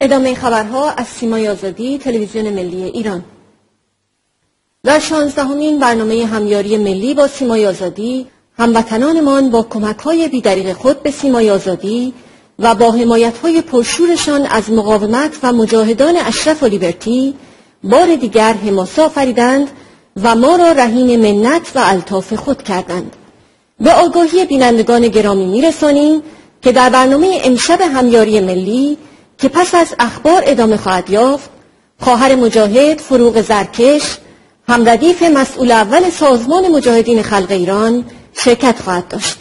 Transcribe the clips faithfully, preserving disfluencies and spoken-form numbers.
ادامه خبرها از سیمای آزادی تلویزیون ملی ایران. در شانزدهمین برنامه همیاری ملی با سیمای آزادی، هموطنانمان با کمک‌های بی‌دریغ خود به سیمای آزادی و با حمایت‌های پرشورشان از مقاومت و مجاهدان اشرف و لیبرتی بار دیگر حماسه آفریدند و ما را رهین منت و الطاف خود کردند. به آگاهی بینندگان گرامی می‌رسانیم که در برنامه امشب همیاری ملی که پس از اخبار ادامه خواهد یافت، خواهر مجاهد فروغ زرکش، همردیف مسئول اول سازمان مجاهدین خلق ایران شرکت خواهد داشت.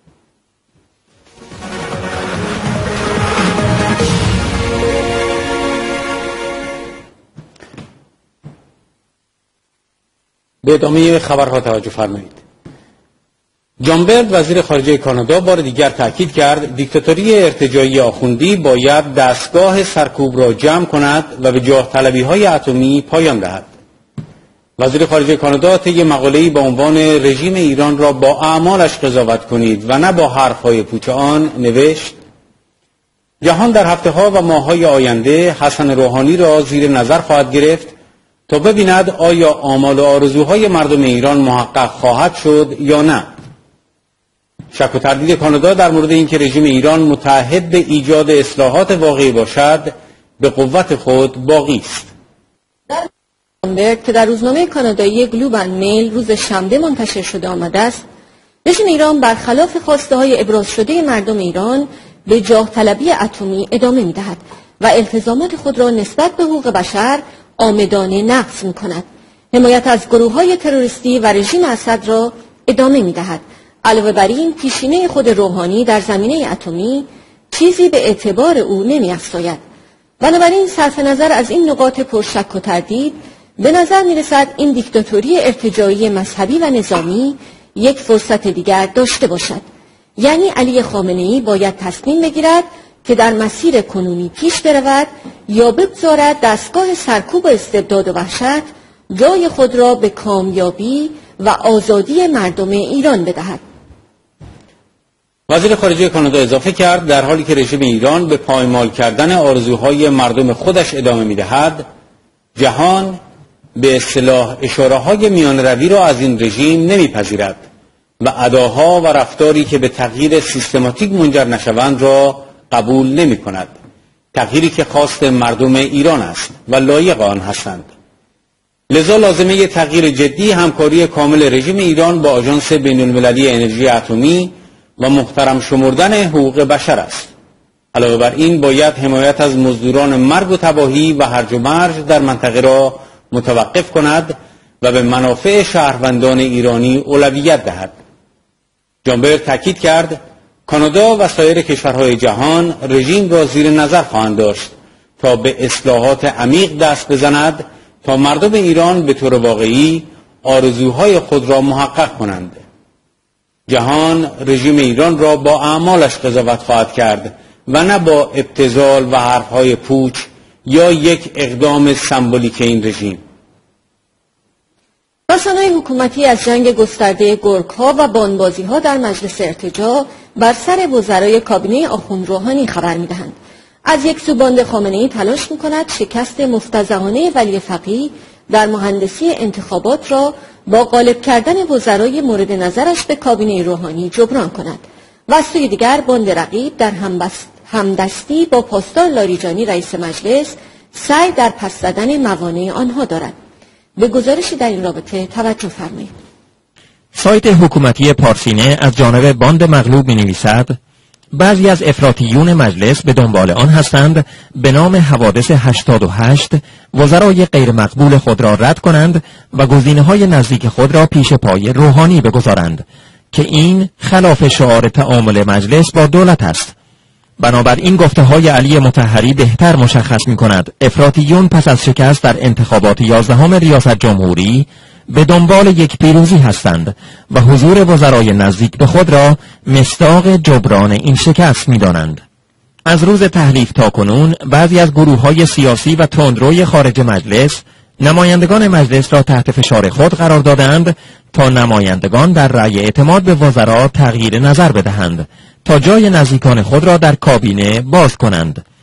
به ادامه خبرها توجه فرمایید. جان برد وزیر خارجه کانادا بار دیگر تاکید کرد دیکتاتوری ارتجاعی آخوندی باید دستگاه سرکوب را جمع کند و به جاه طلبی های اتمی پایان دهد. وزیر خارجه کانادا طی مقاله‌ای با عنوان رژیم ایران را با اعمالش قضاوت کنید و نه با حرف‌های پوچ آن نوشت: جهان در هفته‌ها و ماه‌های آینده حسن روحانی را زیر نظر خواهد گرفت تا ببیند آیا آمال و آرزوهای مردم ایران محقق خواهد شد یا نه. شک و تردید کانادا در مورد اینکه رژیم ایران متعهد به ایجاد اصلاحات واقعی باشد به قوت خود باقی است. که در روزنامه کانادایی گلوب اند میل روز شنبه منتشر شده آمده است، رژیم ایران برخلاف خواسته های ابراز شده مردم ایران به جاه طلبی اتمی ادامه می دهد و التزامات خود را نسبت به حقوق بشر عامدانه نقض می کند. حمایت از گروه های تروریستی و رژیم اسد را ادامه می دهد. علاوه بر این، پیشینه خود روحانی در زمینه اتمی چیزی به اعتبار او نمی افزاید. بنابراین صرف نظر از این نقاط پرشک و تردید، به نظر می رسد این دیکتاتوری ارتجاعی مذهبی و نظامی یک فرصت دیگر داشته باشد. یعنی علی خامنه‌ای باید تصمیم بگیرد که در مسیر کنونی پیش برود یا بگذارد دستگاه سرکوب و استبداد و وحشت جای خود را به کامیابی و آزادی مردم ایران بدهد. وزیر خارجه کانادا اضافه کرد در حالی که رژیم ایران به پایمال کردن آرزوهای مردم خودش ادامه می‌دهد، جهان به اصطلاح اشاره‌های میان روی را از این رژیم نمی‌پذیرد و اداها و رفتاری که به تغییر سیستماتیک منجر نشوند را قبول نمی‌کند. تغییری که خواست مردم ایران است و لایق آن هستند. لذا لازمه تغییر جدی همکاری کامل رژیم ایران با آژانس بین‌المللی انرژی اتمی و محترم شمردن حقوق بشر است. علاوه بر این باید حمایت از مزدوران مرگ و تباهی و هرج و مرج در منطقه را متوقف کند و به منافع شهروندان ایرانی اولویت دهد. جان برد تاکید کرد کانادا و سایر کشورهای جهان رژیم را زیر نظر خواهند داشت تا به اصلاحات عمیق دست بزند تا مردم ایران به طور واقعی آرزوهای خود را محقق کنند. جهان رژیم ایران را با اعمالش قضاوت خواهد کرد و نه با ابتذال و حرفهای پوچ یا یک اقدام سمبولیک این رژیم. رسانه‌های حکومتی از جنگ گسترده گرگ‌ها و بانبازی‌ها در مجلس ارتجاع بر سر وزرای کابینه آخوند روحانی خبر می‌دهند. از یک سو باند خامنه‌ای تلاش می‌کند شکست مفتضحانه ولی فقیه در مهندسی انتخابات را با غالب کردن وزرای مورد نظرش به کابینه روحانی جبران کند و از سوی دیگر باند رقیب در همدستی با پاسدار لاریجانی رئیس مجلس سعی در پس زدن موانع آنها دارد. به گزارشی در این رابطه توجه فرمایید. سایت حکومتی پارسینه از جانب باند مغلوب می‌نویسد بعضی از افراطیون مجلس به دنبال آن هستند به نام حوادث هشتاد و هشت وزرای غیر مقبول خود را رد کنند و گزینه‌های نزدیک خود را پیش پای روحانی بگذارند که این خلاف شعار تعامل مجلس با دولت است. بنابراین گفته‌های علی مطهری بهتر مشخص می‌کند افراطیون پس از شکست در انتخابات یازدهم ریاست جمهوری به دنبال یک پیروزی هستند و حضور وزرای نزدیک به خود را مصداق جبران این شکست می‌دانند. از روز تحریف تا کنون بعضی از گروه‌های سیاسی و تندروی خارج مجلس نمایندگان مجلس را تحت فشار خود قرار دادند تا نمایندگان در رأی اعتماد به وزرا تغییر نظر بدهند تا جای نزدیکان خود را در کابینه باز کنند.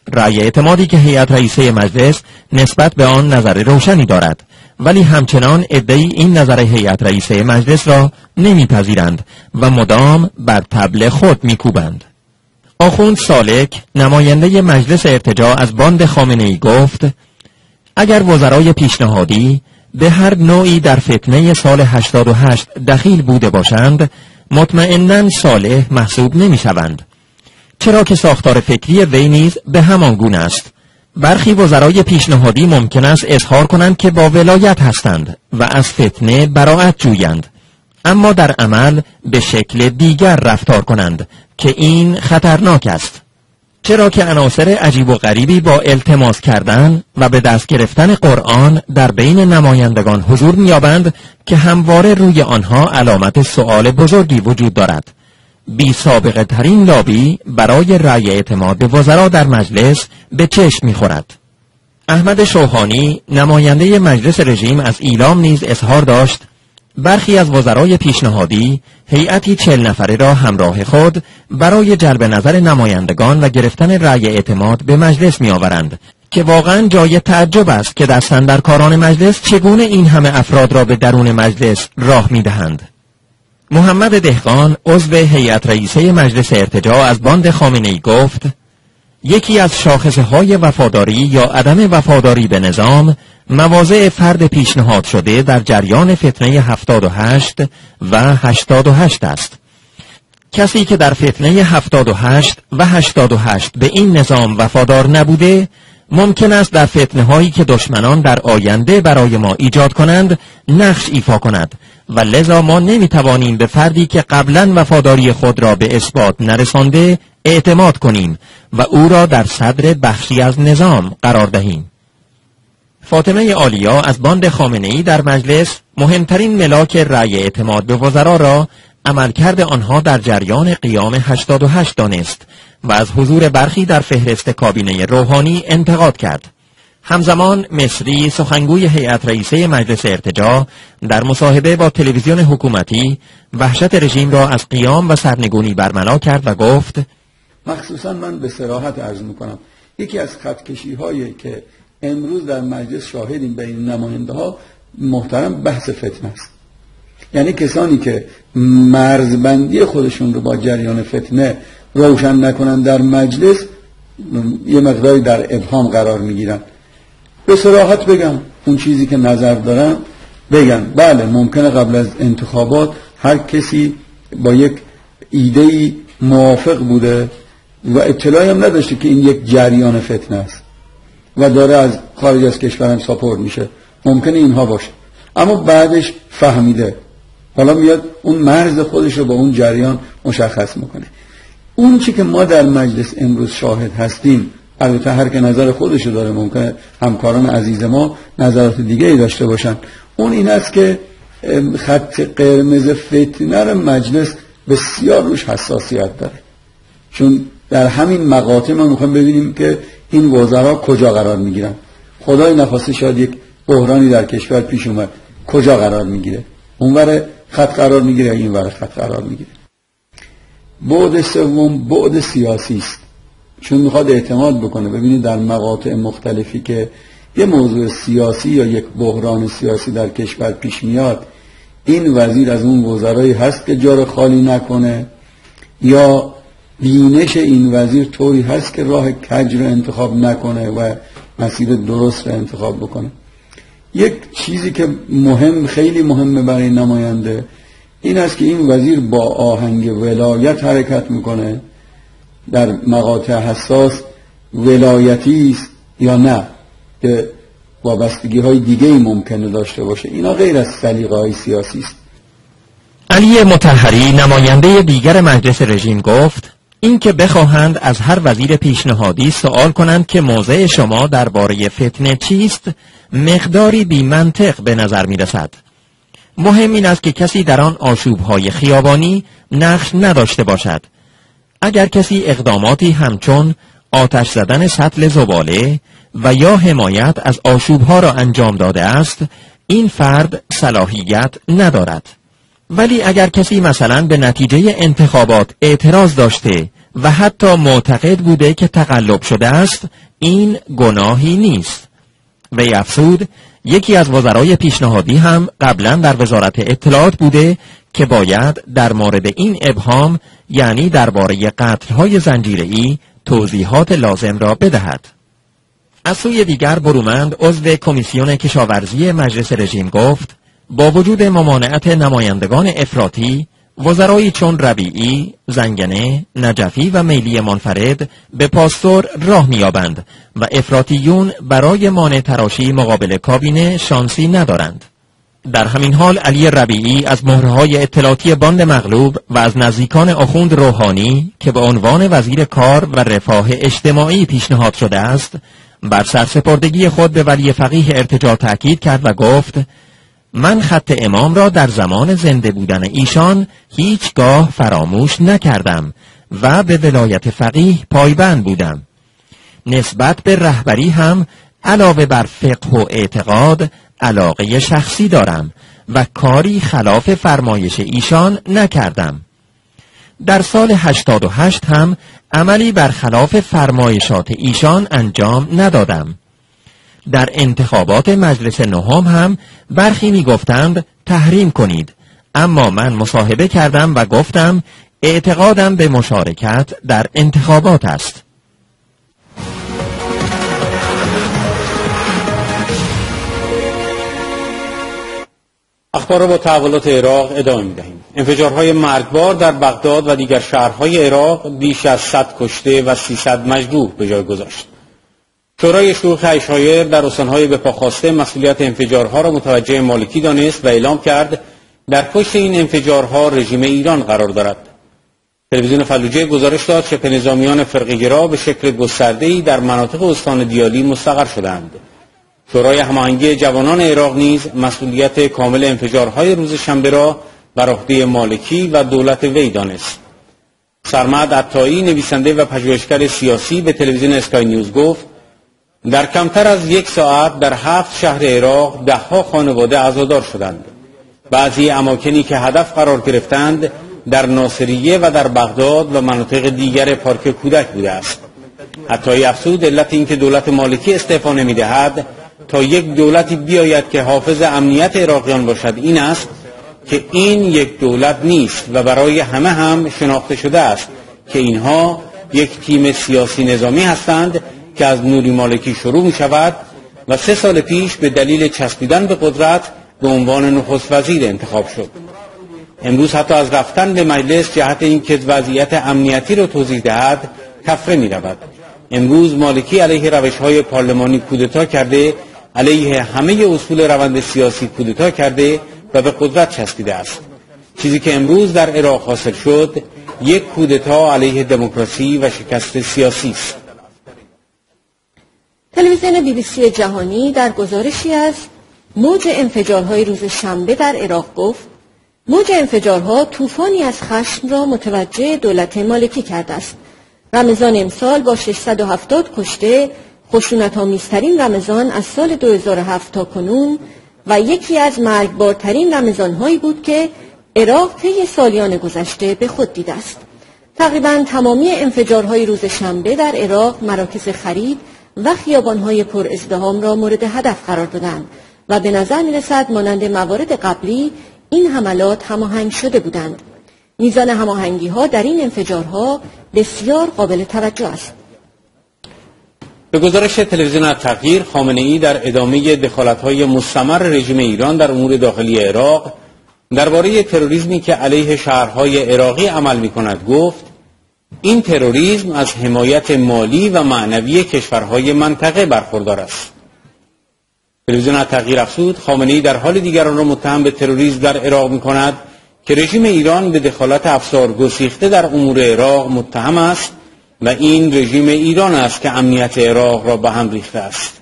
رأی اعتمادی که هیئت رئیسه مجلس نسبت به آن نظر روشنی دارد، ولی همچنان عده‌ای این نظر هیئت رئیسه مجلس را نمیپذیرند و مدام بر طبل خود میکوبند. آخوند سالک نماینده مجلس ارتجاع از باند خامنه‌ای گفت اگر وزرای پیشنهادی به هر نوعی در فتنه سال هشتاد و هشت دخیل بوده باشند مطمئناً صالح محسوب نمیشوند، چرا که ساختار فکری وی نیز به همان گونه است. برخی وزرای پیشنهادی ممکن است اظهار کنند که با ولایت هستند و از فتنه براءت جویند، اما در عمل به شکل دیگر رفتار کنند که این خطرناک است، چرا که عناصر عجیب و غریبی با التماس کردن و به دست گرفتن قرآن در بین نمایندگان حضور می‌یابند که همواره روی آنها علامت سؤال بزرگی وجود دارد. بی سابقه ترین لابی برای رأی اعتماد به وزرا در مجلس به چشم می‌خورد. احمد شوحانی نماینده مجلس رژیم از ایلام نیز اظهار داشت برخی از وزرای پیشنهادی هیئتی چهل نفره را همراه خود برای جلب نظر نمایندگان و گرفتن رأی اعتماد به مجلس می‌آورند که واقعا جای تعجب است که دستاندرکاران مجلس چگونه این همه افراد را به درون مجلس راه می‌دهند. محمد دهقان عضو هیئت رئیسه مجلس ارتجاع از باند خامنه‌ای گفت یکی از شاخصه‌های وفاداری یا عدم وفاداری به نظام مواضع فرد پیشنهاد شده در جریان فتنه هفتاد و هشت و هشتاد و هشت است. کسی که در فتنه هفتاد و هشت و هشتاد و هشت به این نظام وفادار نبوده ممکن است در فتنه هایی که دشمنان در آینده برای ما ایجاد کنند نقش ایفا کند و لذا ما نمیتوانیم به فردی که قبلا وفاداری خود را به اثبات نرسانده اعتماد کنیم و او را در صدر بخشی از نظام قرار دهیم. فاطمه عالیا از باند خامنه‌ای در مجلس مهمترین ملاک رأی اعتماد به وزرا را عملکرد آنها در جریان قیام هشتاد و هشت دانست و از حضور برخی در فهرست کابینه روحانی انتقاد کرد. همزمان مصری سخنگوی هیئت رئیسه مجلس ارتجاع در مصاحبه با تلویزیون حکومتی وحشت رژیم را از قیام و سرنگونی برملا کرد و گفت مخصوصا من به صراحت عرض میکنم یکی از خطکشی هایی که امروز در مجلس شاهدیم بین نماینده ها محترم بحث فتنه است. یعنی کسانی که مرزبندی خودشون رو با جریان فتنه روشن نکنن در مجلس یه مقداری در ابهام قرار میگیرن. به صراحت بگم اون چیزی که نظر دارم بگم. بله ممکنه قبل از انتخابات هر کسی با یک ایده‌ای موافق بوده و اطلاعی هم نداشته که این یک جریان فتنه است و داره از خارج از کشورم ساپورت میشه، ممکنه اینها باشه، اما بعدش فهمیده، حالا میاد اون مرز خودش رو با اون جریان مشخص میکنه. اون چی که ما در مجلس امروز شاهد هستیم، البته هر که نظر خودش رو داره، ممکنه همکاران عزیز ما نظرات دیگه ای داشته باشن، اون این است که خط قرمز فتنه رو مجلس بسیار روش حساسیت داره، چون در همین مقاطع ما میخوایم ببینیم که این وزرا کجا قرار میگیرن. خدای نخواسته شاید یک بحرانی در کشور پیش اومد، کجا قرار میگیره؟ اونور خط قرار میگیره یا اینور خط قرار میگیره؟ بعد سوم بعد سیاسی است، چون میخواد اعتماد بکنه. ببینید در مقاطع مختلفی که یه موضوع سیاسی یا یک بحران سیاسی در کشور پیش میاد، این وزیر از اون وزرایی هست که جا رو خالی نکنه، یا بینش این وزیر طوری هست که راه کج رو انتخاب نکنه و مسیر درست رو انتخاب بکنه. یک چیزی که مهم، خیلی مهمه برای نماینده، این است که این وزیر با آهنگ ولایت حرکت میکنه، در مقاطع حساس ولایتی است یا نه، که وابستگی های دیگه ای ممکنه داشته باشه. اینا غیر از سلیقه های سیاسی است. علی مطهری نماینده دیگر مجلس رژیم گفت این که بخواهند از هر وزیر پیشنهادی سوال کنند که موضع شما درباره فتنه چیست، مقداری بی منطق به نظر می رسد. مهم این است که کسی در آن آشوب‌های خیابانی نقش نداشته باشد. اگر کسی اقداماتی همچون آتش زدن سطل زباله و یا حمایت از آشوب‌ها را انجام داده است، این فرد صلاحیت ندارد. ولی اگر کسی مثلا به نتیجه انتخابات اعتراض داشته و حتی معتقد بوده که تقلب شده است، این گناهی نیست. وی افزود یکی از وزرای پیشنهادی هم قبلا در وزارت اطلاعات بوده که باید در مورد این ابهام، یعنی درباره قتل‌های زنجیره‌ای، توضیحات لازم را بدهد. از سوی دیگر برومند عضو کمیسیون کشاورزی مجلس رژیم گفت با وجود ممانعت نمایندگان افراطی، وزرایی چون ربیعی، زنگنه، نجفی و میلی منفرد به پاستور راه می‌یابند و افراطیون برای مانع تراشی مقابل کابینه شانسی ندارند. در همین حال علی ربیعی از مهره‌های اطلاعاتی باند مغلوب و از نزدیکان آخوند روحانی که به عنوان وزیر کار و رفاه اجتماعی پیشنهاد شده است، بر سرسپردگی خود به ولی فقیه ارتجاع تأکید کرد و گفت من خط امام را در زمان زنده بودن ایشان هیچگاه فراموش نکردم و به ولایت فقیه پایبند بودم. نسبت به رهبری هم علاوه بر فقه و اعتقاد علاقه شخصی دارم و کاری خلاف فرمایش ایشان نکردم. در سال هشتاد و هشت هم عملی برخلاف فرمایشات ایشان انجام ندادم. در انتخابات مجلس نهم هم برخی می گفتند تحریم کنید، اما من مصاحبه کردم و گفتم اعتقادم به مشارکت در انتخابات است. اخبار را با تحولات عراق ادامه می‌دهیم. انفجارهای مرگبار در بغداد و دیگر شهرهای عراق بیش از صد کشته و سیصد مجروح به جای گذاشت. شورای شیوخ عشایر در استانهای به پا خواسته مسئولیت انفجارها را متوجه مالکی دانست و اعلام کرد در پشت این انفجارها رژیم ایران قرار دارد. تلویزیون فلوجه گزارش داد شبه نظامیان فرقه‌گرا به شکل گسترده‌ای در مناطق استان دیالی مستقر شدند. شورای هماهنگی جوانان عراق نیز مسئولیت کامل انفجارهای روز شنبه را بر عهده مالکی و دولت وی دانست. سرمد عطایی، نویسنده و پژوهشگر سیاسی، به تلویزیون اسکای نیوز گفت در کمتر از یک ساعت در هفت شهر عراق دهها خانواده عزادار شدند. بعضی اماکنی که هدف قرار گرفتند در ناصریه و در بغداد و مناطق دیگر پارک کودک بوده است. عطایی افزود علت این که دولت مالکی استعفا نمی‌دهد تا یک دولتی بیاید که حافظ امنیت عراقیان باشد این است که این یک دولت نیست و برای همه هم شناخته شده است که اینها یک تیم سیاسی نظامی هستند که از نوری مالکی شروع می شود و سه سال پیش به دلیل چسبیدن به قدرت به عنوان نخست وزیر انتخاب شد. امروز حتی از رفتن به مجلس جهت اینکه وضعیت امنیتی را توضیح دهد تفره می رود. امروز مالکی علیه روش‌های پارلمانی کودتا کرده، علیه همه اصول روند سیاسی کودتا کرده و به قدرت چسبیده است. چیزی که امروز در عراق حاصل شد یک کودتا علیه دموکراسی و شکست سیاسی است. تلویزیون بی بی سی جهانی در گزارشی از موج انفجارهای روز شنبه در عراق گفت موج انفجارها طوفانی از خشم را متوجه دولت مالکی کرده است. رمضان امسال با ششصد و هفتاد کشته خشونت‌آمیزترین رمضان از سال دو هزار و هفت تا کنون و یکی از مرگبارترین رمضان‌هایی بود که عراق طی سالیان گذشته به خود دیده است. تقریباً تمامی انفجارهای روز شنبه در عراق مراکز خرید و خیابان‌های پر ازدحام را مورد هدف قرار دادند و به نظر می‌رسد مانند موارد قبلی این حملات هماهنگ شده بودند. میزان هماهنگی‌ها در این انفجارها بسیار قابل توجه است. به گزارش تلویزیون التغییر، خامنه‌ای در ادامه دخالت‌های مستمر رژیم ایران در امور داخلی عراق درباره تروریسمی که علیه شهرهای عراقی عمل می‌کند گفت این تروریسم از حمایت مالی و معنوی کشورهای منطقه برخوردار است. تلویزیون التغییر افزود خامنه‌ای در حال دیگران را متهم به تروریسم در عراق می‌کند که رژیم ایران به دخالت افسار گسیخته در امور عراق متهم است و این رژیم ایران است که امنیت عراق را به هم ریخته است.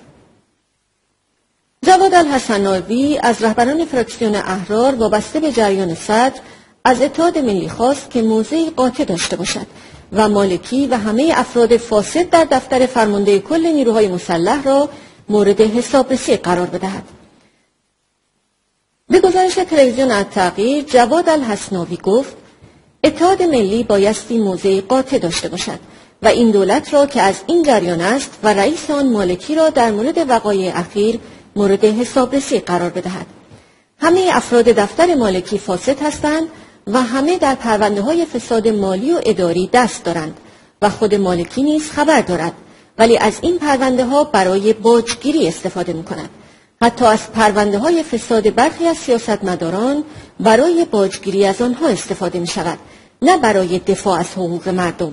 جواد الحسناوی از رهبران فراکسیون احرار وابسته به جریان صدر از اتحاد ملی خواست که موضعی قاطع داشته باشد و مالکی و همه افراد فاسد در دفتر فرمانده کل نیروهای مسلح را مورد حسابرسی قرار بدهد. به گزارش تلویزیون التغییر، جواد الحسناوی گفت اتحاد ملی بایستی موضع قاطع داشته باشد و این دولت را که از این جریان است و رئیس آن مالکی را در مورد وقایع اخیر مورد حسابرسی قرار بدهد. همه افراد دفتر مالکی فاسد هستند و همه در پرونده های فساد مالی و اداری دست دارند و خود مالکی نیز خبر دارد، ولی از این پرونده ها برای باجگیری استفاده می کند. حتی از پرونده های فساد برخی از سیاستمداران برای باجگیری از آنها استفاده می شود، نه برای دفاع از حقوق مردم.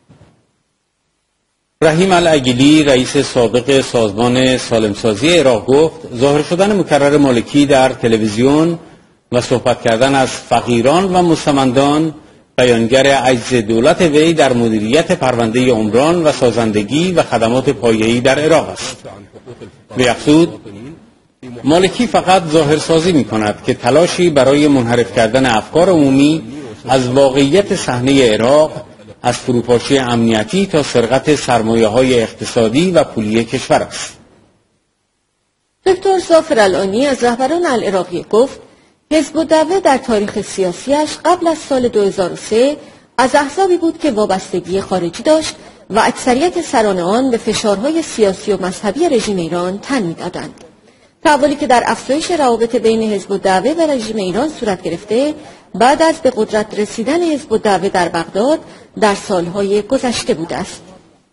رحیم العگیلی رئیس سابق سازمان سالمسازی عراق گفت ظاهر شدن مکرر مالکی در تلویزیون و صحبت کردن از فقیران و مستمندان بیانگر عجز دولت وی در مدیریت پرونده عمران و سازندگی و خدمات پایه‌ای در عراق است. به افزود مالکی فقط ظاهرسازی می کند که تلاشی برای منحرف کردن افکار عمومی از واقعیت صحنه عراق، از فروپاشی امنیتی تا سرقت سرمایه‌های اقتصادی و پولی کشور است. دکتر ظافر العانی از رهبران العراقی گفت حزب الدعوه در تاریخ سیاسیش قبل از سال دو هزار و سه از احزابی بود که وابستگی خارجی داشت و اکثریت سران آن به فشارهای سیاسی و مذهبی رژیم ایران تن می‌دادند. تحولی که در افزایش روابط بین حزب الدعوه و رژیم ایران صورت گرفته بعد از به قدرت رسیدن حزب الدعوه در بغداد در سالهای گذشته بوده است.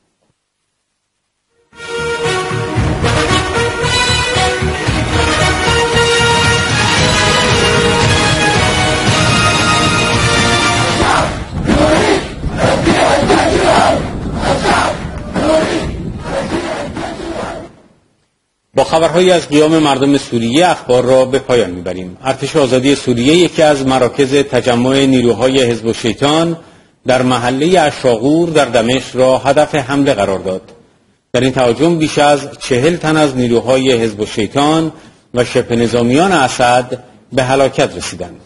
با خبرهایی از قیام مردم سوریه اخبار را به پایان میبریم. ارتش آزادی سوریه یکی از مراکز تجمع نیروهای حزب الشیطان در محله اشاغور در دمشق را هدف حمله قرار داد. در این تهاجم بیش از چهل تن از نیروهای حزب الشیطان و شبه نظامیان اسد به هلاکت رسیدند.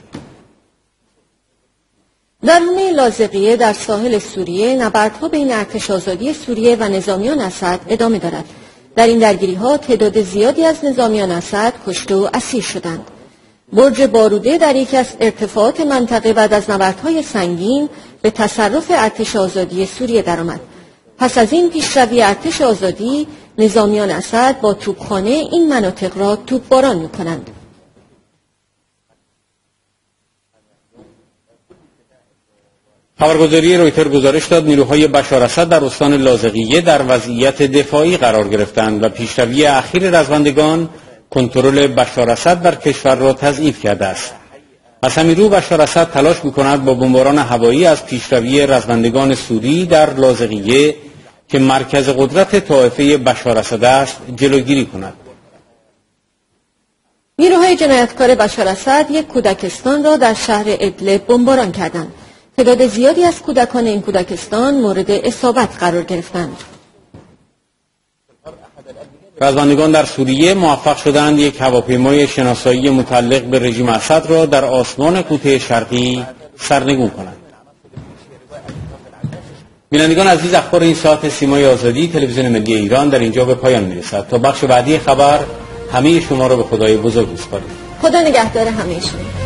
در رونه لاذقیه در ساحل سوریه نبردها بین ارتش آزادی سوریه و نظامیان اسد ادامه دارد. در این درگیری‌ها تعداد زیادی از نظامیان اسد کشته و اسیر شدند. برج باروده در یکی از ارتفاعات منطقه بعد از نبردهای سنگین به تصرف ارتش آزادی سوریه درآمد. پس از این پیشروی ارتش آزادی، نظامیان اسد با توپخانه این مناطق را توپباران می‌کنند. خبرگزاری رویتر گزارش داد نیروهای بشار اسد در استان لاذقیه در وضعیت دفاعی قرار گرفتند و پیشروی اخیر رزمندگان کنترل بشار اسد بر کشور را تضعیف کرده است. از همین رو بشار اسد تلاش می‌کند با بمباران هوایی از پیشروی رزمندگان سوری در لاذقیه که مرکز قدرت طائفه بشار اسد است جلوگیری کند. نیروهای جنایتکار بشار اسد یک کودکستان را در شهر ادلب بمباران کردند. تعداد زیادی از کودکان این کودکستان مورد اصابت قرار گرفتند. رزمندگان در سوریه موفق شدند یک هواپیمای شناسایی متعلق به رژیم اسد را در آسمان کوته شرقی سرنگون کنند. بینندگان عزیز، اخبار این ساعت سیمای آزادی تلویزیون ملی ایران در اینجا به پایان میرسد. تا بخش بعدی خبر همه شما را به خدای بزرگ می‌سپاریم. خدا نگهدار همه شما.